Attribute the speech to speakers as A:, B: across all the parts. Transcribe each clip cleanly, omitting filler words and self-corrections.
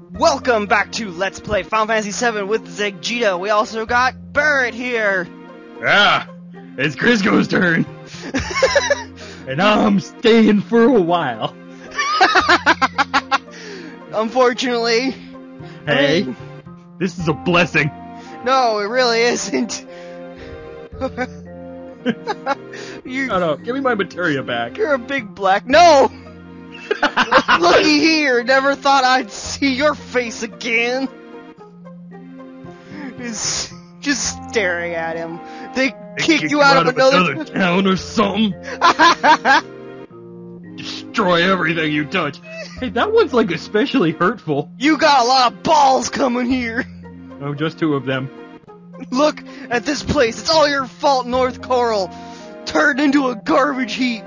A: Welcome back to Let's Play Final Fantasy VII with Zegita. We also got Barrett here.
B: Ah, it's Crisco's turn. And I'm staying for a while.
A: Unfortunately.
B: Hey, this is a blessing.
A: No, it really isn't.
B: Shut up. Give me my materia back.
A: You're a big black... No! Looky here, never thought I'd see your face again. He's just staring at him. They kick you out of another
B: town or something. Destroy everything you touch. Hey, that one's like especially hurtful.
A: You got a lot of balls coming here.
B: Oh, just two of them.
A: Look at this place. It's all your fault, North Coral. Turned into a garbage heap.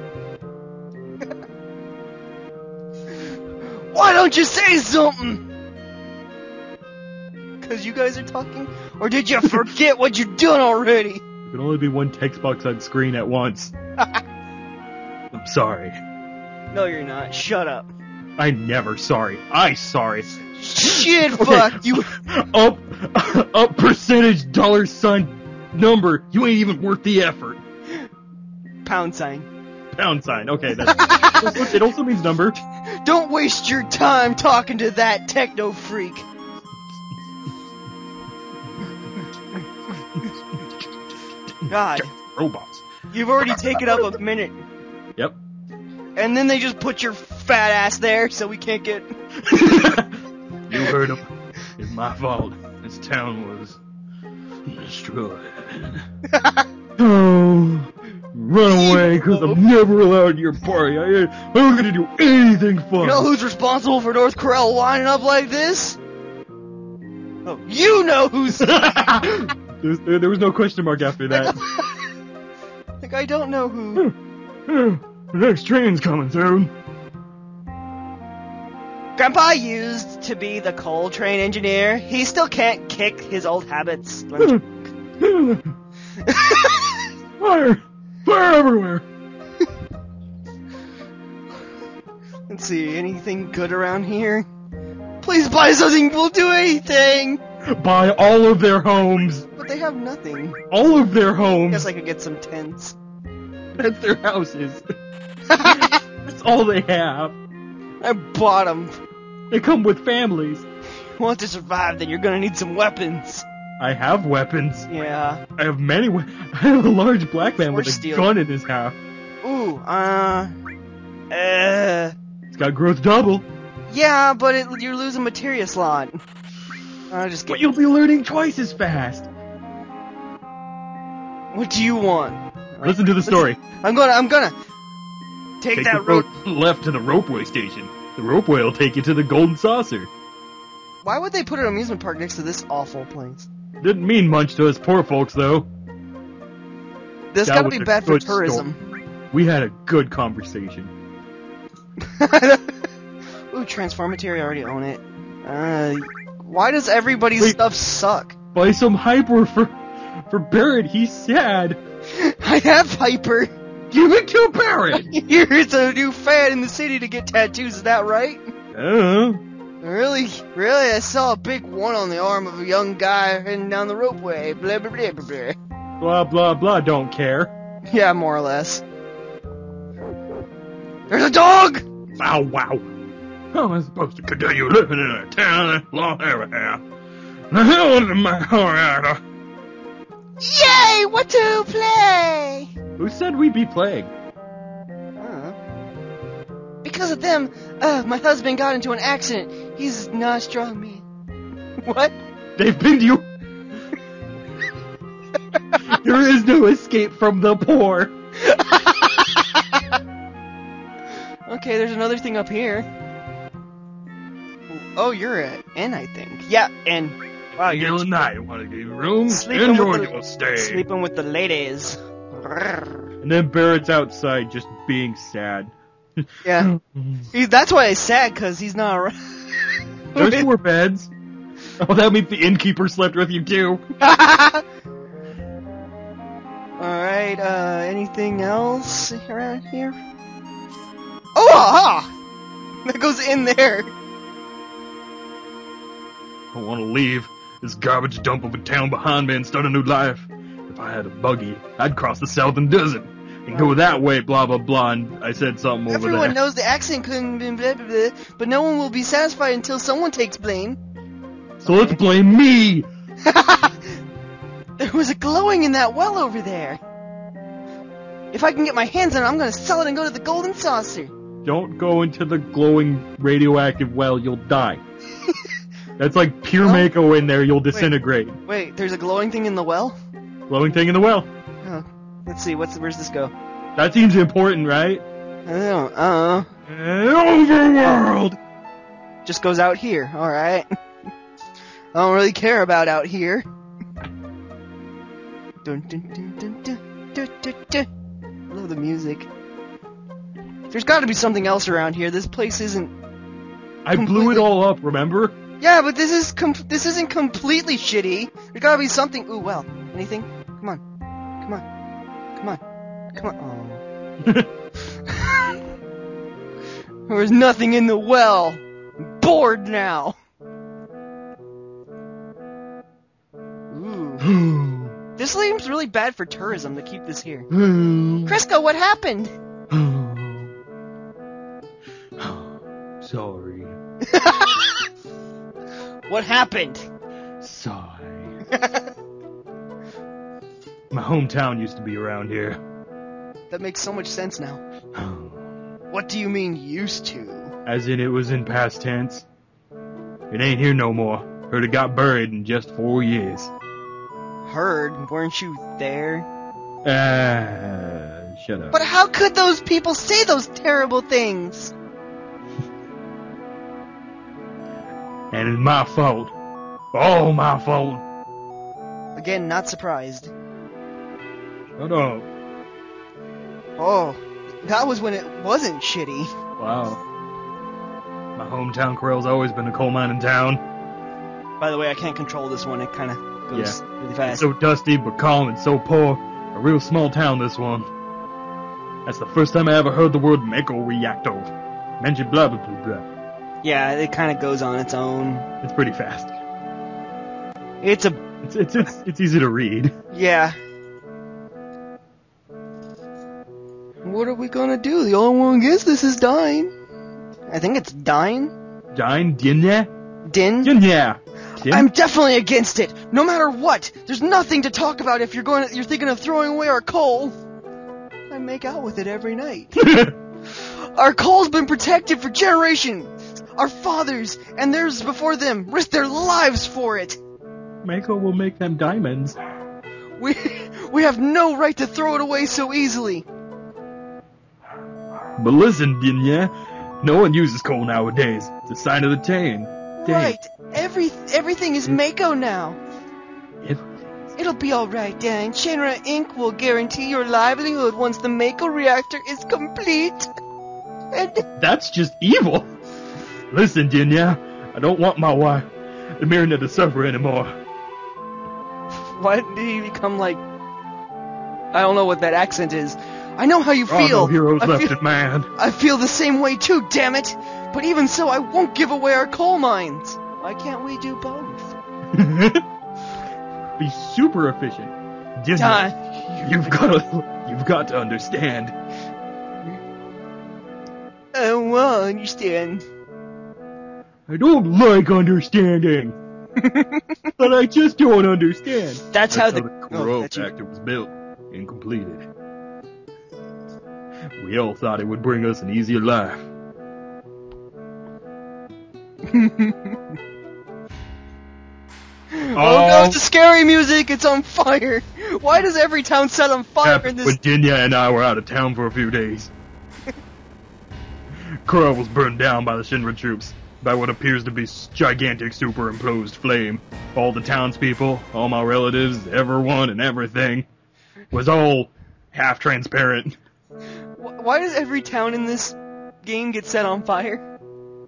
A: Why don't you say something? Because you guys are talking? Or did you forget what you're doing already?
B: There can only be one text box on screen at once. I'm sorry.
A: No, you're not. Shut up.
B: I'm never sorry. Sorry.
A: Shit,
B: Okay.
A: fuck you.
B: Up percentage $sign number. You ain't even worth the effort.
A: Pound sign.
B: Pound sign. Okay, that's it. Also means number.
A: Don't waste your time talking to that techno freak. God.
B: Robots.
A: You've already taken up a minute.
B: Yep.
A: And then they just put your fat ass there so we can't get...
B: You heard him. It's my fault. This town was destroyed. Oh, run away, because I'm never allowed in your party. I'm gonna do anything fun.
A: You know who's responsible for North Corel winding up like this? Oh, you know who's...
B: There was no question mark after that.
A: Like, I don't know who.
B: The next train's coming soon.
A: Grandpa used to be the coal train engineer. He still can't kick his old habits.
B: Fire! Fire everywhere!
A: Let's see, anything good around here? Please buy something, we'll do anything!
B: Buy all of their homes!
A: But they have nothing.
B: All of their
A: I
B: homes!
A: guess I could get some tents.
B: That's their houses. That's all they have.
A: I bought them.
B: They come with families.
A: You want to survive, then you're gonna need some weapons.
B: I have weapons.
A: Yeah.
B: I have many I have a large black man with a
A: Steel.
B: gun in his half.
A: Ooh,
B: It's got growth double.
A: yeah, but you're losing materia slot. I just
B: But
A: get...
B: you'll be learning twice as fast.
A: What do you want?
B: Listen to the story.
A: I'm gonna take that
B: the
A: road.
B: road left to the ropeway station. The ropeway will take you to the Golden Saucer.
A: Why would they put an amusement park next to this awful place?
B: Didn't mean much to us poor folks, though.
A: This
B: That
A: gotta
B: was
A: be
B: a
A: bad for
B: good
A: tourism.
B: We had a good conversation.
A: Ooh, transform materia, I already own it. Why does everybody's stuff suck?
B: Buy some hyper for Barrett. He's sad.
A: I have Hyper.
B: Give it to Barrett.
A: Here's a new fad in the city to get tattoos, is that right? Really? Really? I saw a big one on the arm of a young guy heading down the ropeway. Blah, blah, blah, blah, blah.
B: Blah, blah, blah. Don't care.
A: Yeah, more or less. There's a dog!
B: Wow, wow. How am I supposed to continue living in a town that long ever have? The hell is my heart?
A: Yay! What to play?
B: Who said we'd be playing?
A: Because of them, my husband got into an accident. He's not a strong man. What?
B: They've pinned you. There is no escape from the poor.
A: Okay, there's another thing up here. Oh, you're at N, I think. Yeah, N. Wow, you're
B: night. Want to give room?
A: Sleeping
B: Enjoy
A: with
B: your stay.
A: sleeping with the ladies.
B: And then Barrett's outside just being sad.
A: Yeah. That's why he's sad, because he's not around.
B: There's 4 beds. Oh, that means the innkeeper slept with you too.
A: Alright, anything else around here? Oh, aha! That goes in there.
B: I want to leave this garbage dump of a town behind me and start a new life. If I had a buggy, I'd cross the southern desert and go that way, blah, blah, blah, and I said something over there.
A: Everyone knows the accent couldn't be blah, blah, blah, but no one will be satisfied until someone takes blame.
B: So let's blame me!
A: There was a glowing in that well over there. If I can get my hands on it, I'm gonna sell it and go to the Golden Saucer.
B: Don't go into the glowing radioactive well, you'll die. That's like pure Mako in there, you'll disintegrate.
A: Wait, there's a glowing thing in the well?
B: Glowing thing in the well.
A: Oh, let's see, where's this go?
B: That seems important, right?
A: I don't know,
B: Overworld!
A: Just goes out here, alright. I don't really care about out here. Dun, dun, dun, dun, dun, dun, dun, dun. I love the music. There's gotta be something else around here. This place isn't...
B: I blew it all up, remember?
A: Yeah, but this isn't completely shitty. There's gotta be something... Ooh, well. Anything? Come on. Come on. Come on. Come on. Oh. There was nothing in the well. I'm bored now. Ooh. This seems really bad for tourism to keep this here. Crisco, what happened?
B: Sorry.
A: What happened?
B: Sorry. My hometown used to be around here.
A: That makes so much sense now. What do you mean, used to?
B: As in it was in past tense. It ain't here no more. Heard it got buried in just 4 years.
A: Heard? Weren't you there?
B: Shut up.
A: But how could those people say those terrible things?
B: And it's my fault. All my fault.
A: Again, not surprised.
B: Shut up.
A: Oh, that was when it wasn't shitty.
B: Wow. My hometown Corel's always been a coal mining town.
A: By the way, I can't control this one. It kind of goes really
B: It's
A: fast.
B: so dusty but calm and so poor. A real small town, this one. That's the first time I ever heard the word Mako Reactor. Mentioned blah blah blah blah.
A: Yeah, it kind of goes on its own.
B: It's pretty fast.
A: It's
B: easy to read.
A: Yeah. What are we gonna do? The only one who gets this is Dine. I think it's Dine?
B: Dine? Dinya?
A: Din?
B: Dinya!
A: I'm definitely against it! No matter what! There's nothing to talk about if you're thinking of throwing away our coal! I make out with it every night. Our coal's been protected for generations! Our fathers, and theirs before them, risked their lives for it!
B: Mako will make them diamonds.
A: We have no right to throw it away so easily!
B: But listen, Dinya, no one uses coal nowadays. It's a sign of the Tain.
A: Right. Everything is Mako now. It'll be alright, Dan. Shinra Inc. will guarantee your livelihood once the Mako reactor is complete.
B: That's just evil. Listen, Dinya, I don't want my wife, Emirna, to suffer anymore.
A: Why did he become like... I don't know what that accent is. I know how you feel.
B: No heroes left in man.
A: I feel the same way too, damn it. But even so, I won't give away our coal mines. Why can't we do both?
B: Be super efficient. Dinya, you've got to understand.
A: I won't understand.
B: I don't like understanding. But I just don't understand.
A: That's how the
B: Kuro reactor was built and completed. We all thought it would bring us an easier life.
A: Oh no, it's the scary music! It's on fire! Why does every town set on fire in this...
B: When Dinya and I were out of town for a few days. Kuro was burned down by the Shinra troops, by what appears to be gigantic superimposed flame. All the townspeople, all my relatives, everyone and everything, was all half-transparent.
A: Why does every town in this game get set on fire?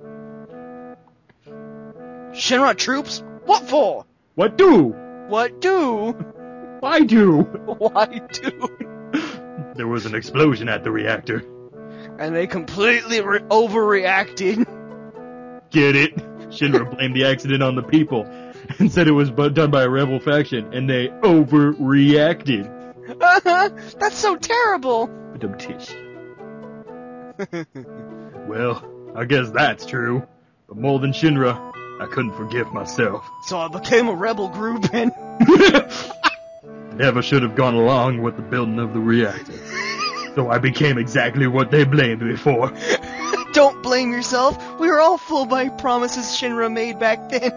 A: Shinra troops? What for?
B: What do?
A: What do?
B: Why do?
A: Why do?
B: There was an explosion at the reactor.
A: And they completely overreacted.
B: Get it? Shinra blamed the accident on the people and said it was done by a rebel faction, and they overreacted.
A: That's so terrible!
B: Well, I guess that's true. But more than Shinra, I couldn't forgive myself.
A: So I became a rebel group and...
B: Never should have gone along with the building of the reactor. So I became exactly what they blamed me for.
A: Don't blame yourself. We were all fooled by promises Shinra made back then.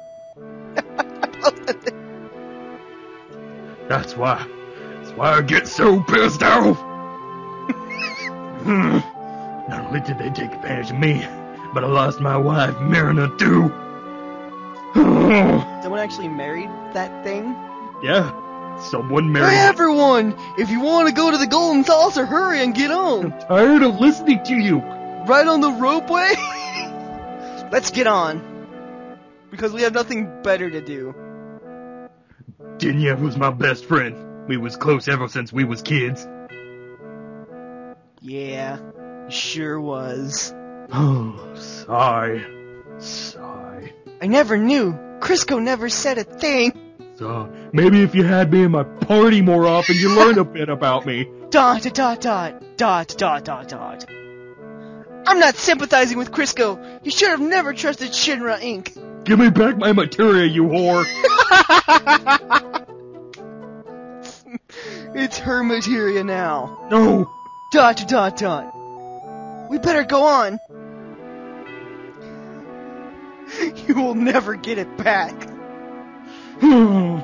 B: That's why I get so pissed off. Not only did they take advantage of me, but I lost my wife, Marina, too.
A: Someone actually married that thing?
B: Yeah, someone married.
A: Hey everyone! If you want to go to the Golden Saucer, hurry and get on!
B: I'm tired of listening to you.
A: Right on the ropeway? Let's get on. Because we have nothing better to do.
B: Dinya was my best friend. We was close ever since we was kids.
A: Yeah, sure was.
B: Oh, sigh.
A: I never knew. Crisco never said a thing.
B: So, maybe if you had me in my party more often, you learn a bit about me. ...
A: I'm not sympathizing with Crisco. You should have never trusted Shinra Inc.
B: Give me back my materia, you whore.
A: It's her materia now.
B: No. ...
A: We better go on. You will never get it back. In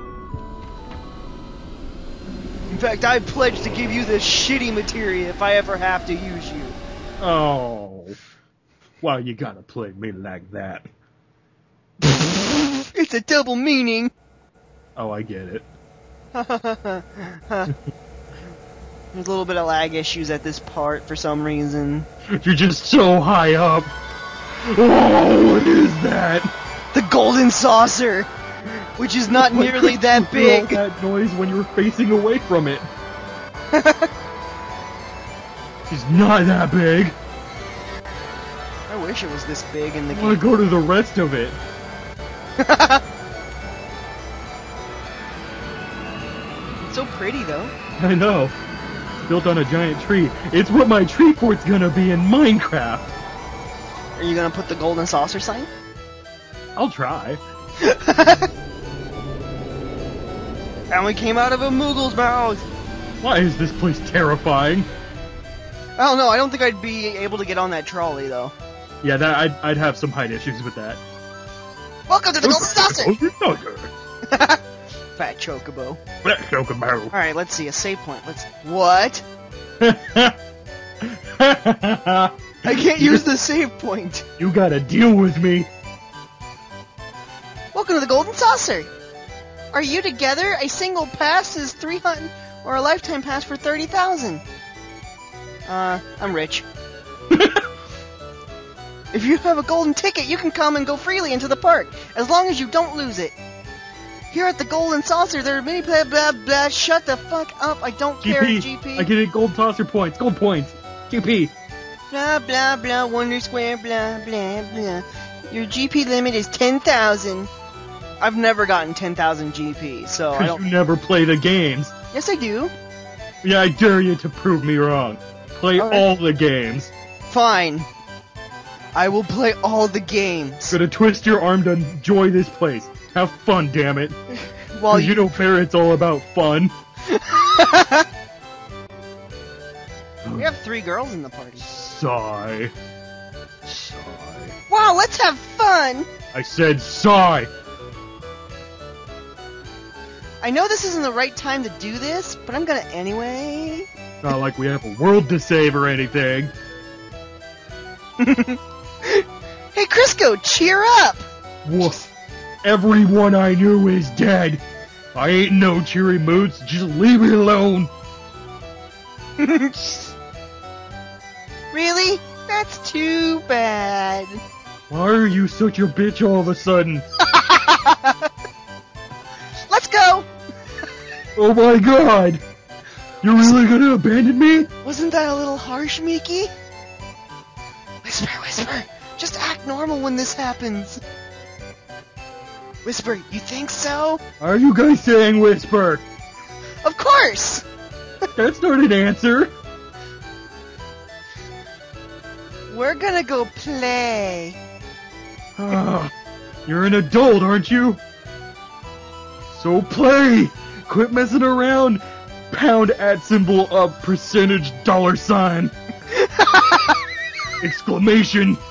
A: fact, I pledge to give you this shitty materia if I ever have to use you.
B: Oh. Why you gotta play me like that?
A: It's a double meaning.
B: Oh, I get it.
A: There's a little bit of lag issues at this part for some reason.
B: You're just so high up. Oh, what is that?
A: The Golden Saucer, which is not nearly that big.
B: All that noise when you're facing away from it. She's not that big.
A: I wish it was this big in the
B: I
A: game.
B: want to go to the rest of it.
A: It's so pretty though.
B: I know. It's built on a giant tree. It's what my tree fort's gonna be in Minecraft.
A: Are you gonna put the Golden Saucer sign?
B: I'll try.
A: And we came out of a Moogle's mouth!
B: Why is this place terrifying?
A: I don't know, I don't think I'd be able to get on that trolley though.
B: Yeah, I'd have some height issues with that.
A: Welcome to the Golden Saucer!
B: Saucer!
A: Fat Chocobo.
B: Fat Chocobo.
A: Alright, let's see, a save point. What? I can't use the save point.
B: You gotta deal with me.
A: Welcome to the Golden Saucer. Are you together? A single pass is 300, or a lifetime pass for 30,000. I'm rich. If you have a golden ticket, you can come and go freely into the park, as long as you don't lose it. Here at the Golden Saucer, there are many blah blah blah. Shut the fuck up! I don't care, GP.
B: I get it. Gold Saucer points. Gold points. GP.
A: Blah blah blah. Wonder Square. Blah blah blah. Your GP limit is 10,000. I've never gotten 10,000 GP, so I don't.
B: You never play the games.
A: Yes, I do.
B: Yeah, I dare you to prove me wrong. Play all the games.
A: Fine. I will play all the games.
B: Gonna twist your arm to enjoy this place. Have fun, damn it.
A: While
B: you know fair, it's all about fun.
A: We have 3 girls in the party.
B: Sigh.
A: Wow, let's have fun!
B: I said sigh.
A: I know this isn't the right time to do this, but I'm gonna anyway.
B: Not like we have a world to save or anything.
A: Hey, Crisco, cheer up!
B: Woof. Everyone I knew is dead. I ain't in no cheery moods. Just leave me alone.
A: Really? That's too bad.
B: Why are you such a bitch all of a sudden?
A: Let's go!
B: Oh my god! You're really gonna abandon me?
A: Wasn't that a little harsh, Miki? Whisper, whisper. Just act normal when this happens. Whisper, you think so?
B: Are you guys saying Whisper?
A: Of course!
B: That's not an answer.
A: We're gonna go play.
B: You're an adult, aren't you? So play! Quit messing around! Pound @ symbol up percentage $! Exclamation!